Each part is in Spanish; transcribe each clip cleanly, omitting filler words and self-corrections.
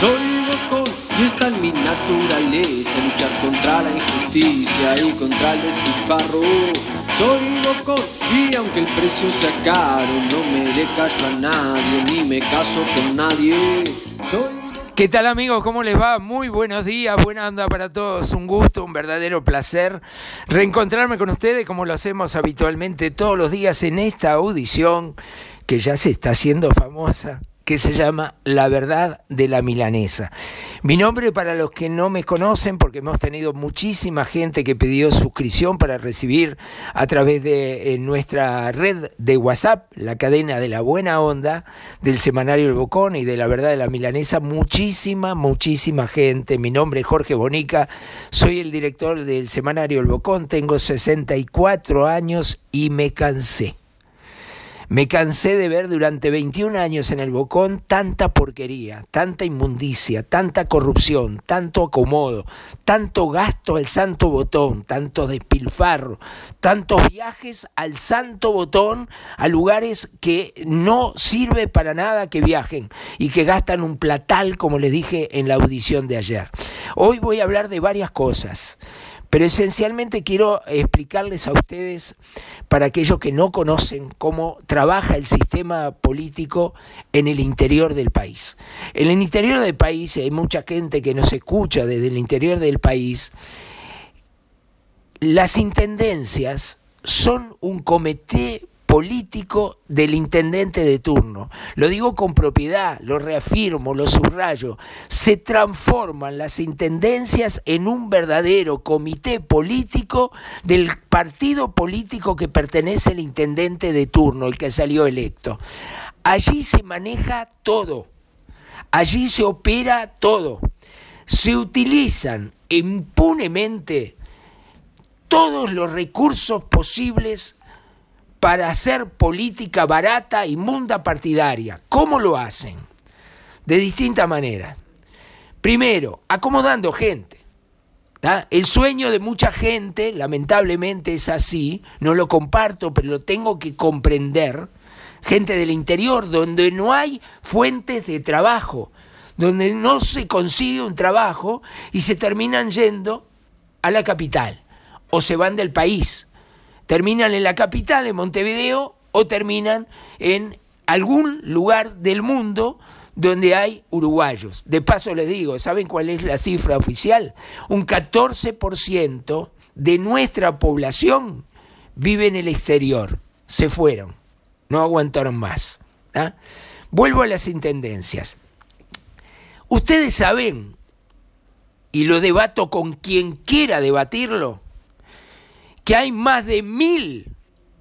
Soy bocón y está en mi naturaleza luchar contra la injusticia y contra el despilfarro. Soy bocón y aunque el precio sea caro, no me le callo a nadie ni me caso con nadie. ¿Qué tal, amigos? ¿Cómo les va? Muy buenos días, buena onda para todos, un gusto, un verdadero placer reencontrarme con ustedes como lo hacemos habitualmente todos los días en esta audición que ya se está haciendo famosa, que se llama La Verdad de la Milanesa. Mi nombre, para los que no me conocen, porque hemos tenido muchísima gente que pidió suscripción para recibir a través de nuestra red de WhatsApp, la cadena de la buena onda, del semanario El Bocón y de La Verdad de la Milanesa, muchísima gente. Mi nombre es Jorge Bonica, soy el director del semanario El Bocón, tengo 64 años y me cansé. Me cansé de ver durante 21 años en el Bocón tanta porquería, tanta inmundicia, tanta corrupción, tanto acomodo, tanto gasto al santo botón, tanto despilfarro, tantos viajes al santo botón a lugares que no sirve para nada que viajen y que gastan un platal, como les dije en la audición de ayer. Hoy voy a hablar de varias cosas, pero esencialmente quiero explicarles a ustedes, para aquellos que no conocen, cómo trabaja el sistema político en el interior del país. En el interior del país, hay mucha gente que nos escucha desde el interior del país, las intendencias son un comité político del intendente de turno. Lo digo con propiedad, lo reafirmo, lo subrayo. Se transforman las intendencias en un verdadero comité político del partido político que pertenece al intendente de turno, el que salió electo. Allí se maneja todo, allí se opera todo. Se utilizan impunemente todos los recursos posibles para hacer política barata, inmunda, partidaria. ¿Cómo lo hacen? De distintas maneras. Primero, acomodando gente. ¿Tá? El sueño de mucha gente, lamentablemente es así, no lo comparto, pero lo tengo que comprender. Gente del interior, donde no hay fuentes de trabajo, donde no se consigue un trabajo y se terminan yendo a la capital o se van del país. Terminan en la capital, en Montevideo, o terminan en algún lugar del mundo donde hay uruguayos. De paso les digo, ¿saben cuál es la cifra oficial? Un 14% de nuestra población vive en el exterior. Se fueron, no aguantaron más. ¿Ah? Vuelvo a las intendencias. Ustedes saben, y lo debato con quien quiera debatirlo, que hay más de 1.000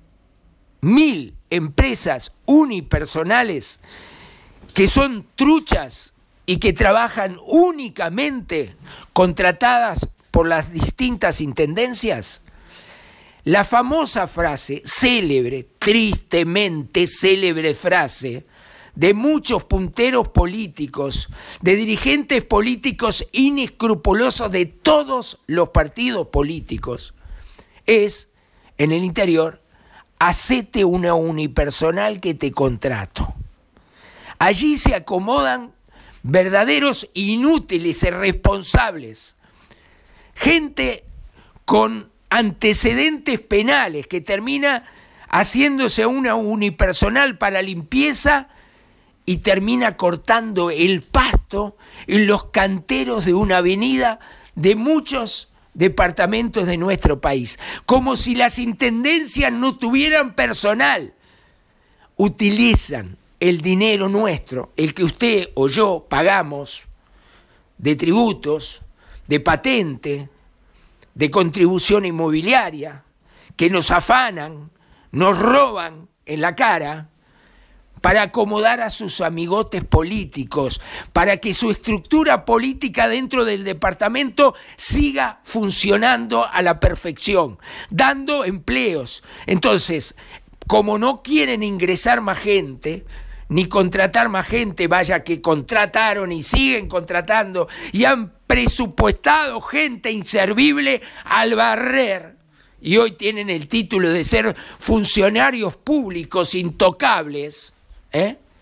empresas unipersonales que son truchas y que trabajan únicamente contratadas por las distintas intendencias. La famosa frase, célebre, tristemente célebre frase, de muchos punteros políticos, de dirigentes políticos inescrupulosos de todos los partidos políticos, es, en el interior, hacete una unipersonal que te contrato. Allí se acomodan verdaderos inútiles, irresponsables, gente con antecedentes penales que termina haciéndose una unipersonal para limpieza y termina cortando el pasto en los canteros de una avenida de muchos departamentos de nuestro país, como si las intendencias no tuvieran personal. Utilizan el dinero nuestro, el que usted o yo pagamos, de tributos, de patente, de contribución inmobiliaria, que nos afanan, nos roban en la cara, para acomodar a sus amigotes políticos, para que su estructura política dentro del departamento siga funcionando a la perfección, dando empleos. Entonces, como no quieren ingresar más gente, ni contratar más gente, vaya que contrataron y siguen contratando, y han presupuestado gente inservible al barrer, y hoy tienen el título de ser funcionarios públicos intocables,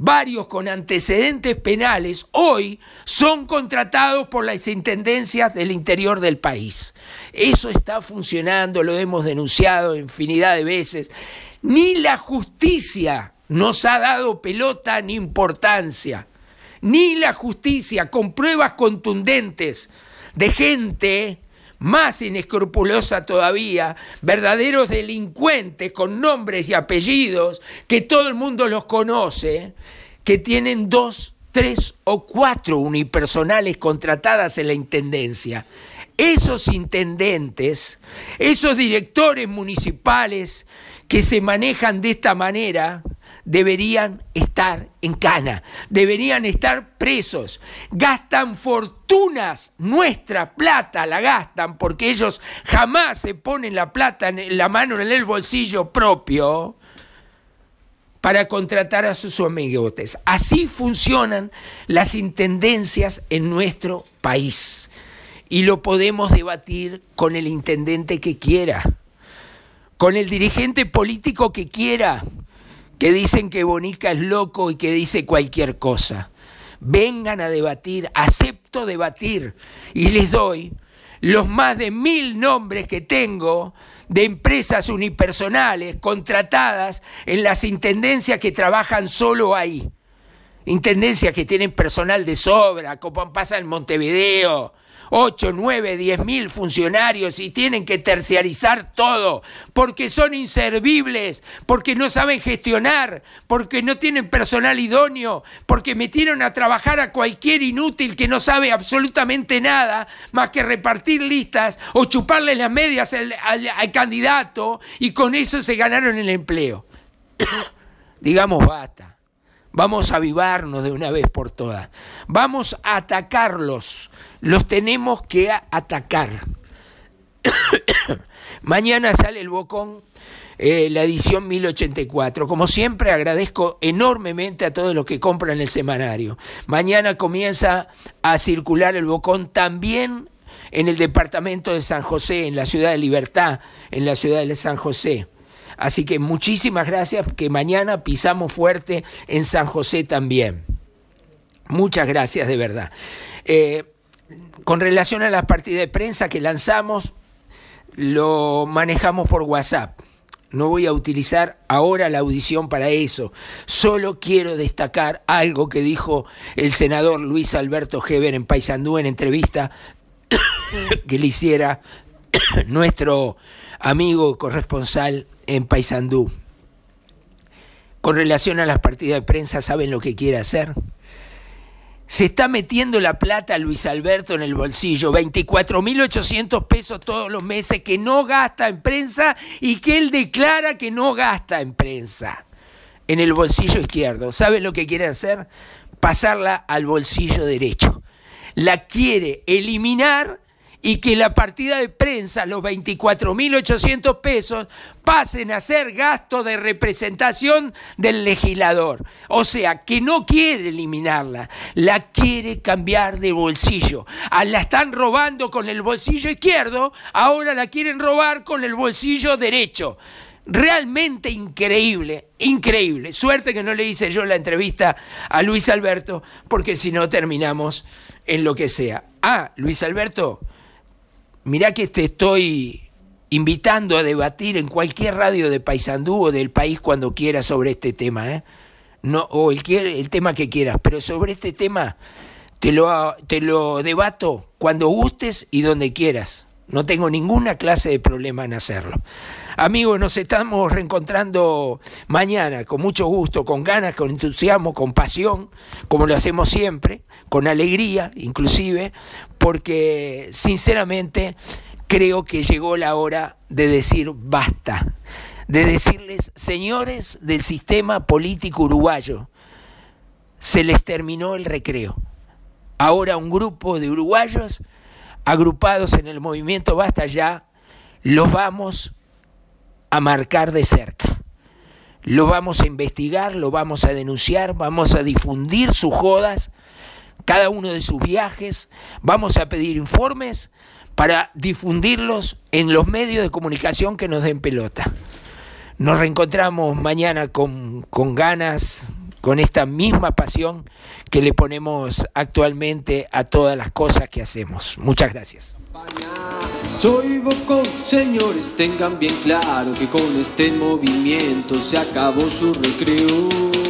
varios con antecedentes penales, hoy son contratados por las intendencias del interior del país. Eso está funcionando, lo hemos denunciado infinidad de veces. Ni la justicia nos ha dado pelota ni importancia. Ni la justicia, con pruebas contundentes de gente más inescrupulosa todavía, verdaderos delincuentes con nombres y apellidos, que todo el mundo los conoce, que tienen 2, 3 o 4 unipersonales contratadas en la intendencia. Esos intendentes, esos directores municipales que se manejan de esta manera, deberían estar en cana, deberían estar presos. Gastan fortunas, nuestra plata la gastan, porque ellos jamás se ponen la plata en la mano en el bolsillo propio para contratar a sus amigotes. Así funcionan las intendencias en nuestro país. Y lo podemos debatir con el intendente que quiera, con el dirigente político que quiera, que dicen que Bonica es loco y que dice cualquier cosa. Vengan a debatir, acepto debatir, y les doy los más de 1000 nombres que tengo de empresas unipersonales contratadas en las intendencias que trabajan solo ahí. Intendencias que tienen personal de sobra, como pasa en Montevideo, 8, 9, 10.000 funcionarios y tienen que terciarizar todo porque son inservibles, porque no saben gestionar, porque no tienen personal idóneo, porque metieron a trabajar a cualquier inútil que no sabe absolutamente nada más que repartir listas o chuparle las medias al candidato, y con eso se ganaron el empleo. Digamos basta. Vamos a avivarnos de una vez por todas. Vamos a atacarlos. Los tenemos que atacar. Mañana sale el Bocón, la edición 1084. Como siempre, agradezco enormemente a todos los que compran el semanario. Mañana comienza a circular el Bocón también en el departamento de San José, en la ciudad de Libertad, en la ciudad de San José. Así que muchísimas gracias, que mañana pisamos fuerte en San José también. Muchas gracias, de verdad. Con relación a la partida de prensa que lanzamos, lo manejamos por WhatsApp. No voy a utilizar ahora la audición para eso. Solo quiero destacar algo que dijo el senador Luis Alberto Heber en Paysandú, en entrevista que le hiciera nuestro amigo corresponsal en Paysandú. Con relación a las partidas de prensa, ¿saben lo que quiere hacer? Se está metiendo la plata Luis Alberto en el bolsillo, 24.800 pesos todos los meses que no gasta en prensa y que él declara que no gasta en prensa, en el bolsillo izquierdo. ¿Saben lo que quiere hacer? Pasarla al bolsillo derecho. La quiere eliminar y que la partida de prensa, los 24.800 pesos, pasen a ser gasto de representación del legislador. O sea, que no quiere eliminarla, la quiere cambiar de bolsillo. La están robando con el bolsillo izquierdo, ahora la quieren robar con el bolsillo derecho. Realmente increíble, increíble. Suerte que no le hice yo la entrevista a Luis Alberto, porque si no terminamos en lo que sea. Luis Alberto, mirá que te estoy invitando a debatir en cualquier radio de Paysandú o del país cuando quieras sobre este tema, No, o el tema que quieras, pero sobre este tema te lo debato cuando gustes y donde quieras. No tengo ninguna clase de problema en hacerlo. Amigos, nos estamos reencontrando mañana con mucho gusto, con ganas, con entusiasmo, con pasión, como lo hacemos siempre, con alegría inclusive, porque sinceramente creo que llegó la hora de decir basta, de decirles, señores del sistema político uruguayo, se les terminó el recreo. Ahora un grupo de uruguayos agrupados en el movimiento Basta Ya, los vamos a marcar de cerca. Lo vamos a investigar, lo vamos a denunciar, vamos a difundir sus jodas, cada uno de sus viajes, vamos a pedir informes para difundirlos en los medios de comunicación que nos den pelota. Nos reencontramos mañana con ganas, con esta misma pasión que le ponemos actualmente a todas las cosas que hacemos. Muchas gracias. Soy Bocón, señores, tengan bien claro que con este movimiento se acabó su recreo.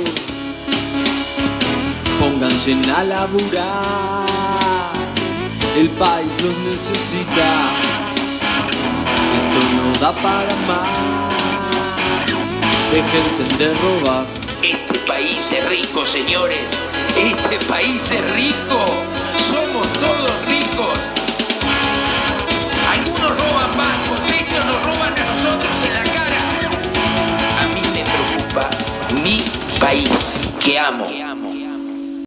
Pónganse a laburar, el país los necesita, esto no da para más, déjense de robar. Este país es rico, señores, este país es rico, somos todos ricos. Algunos roban bancos, ellos nos roban a nosotros en la cara. A mí me preocupa mi país, que amo.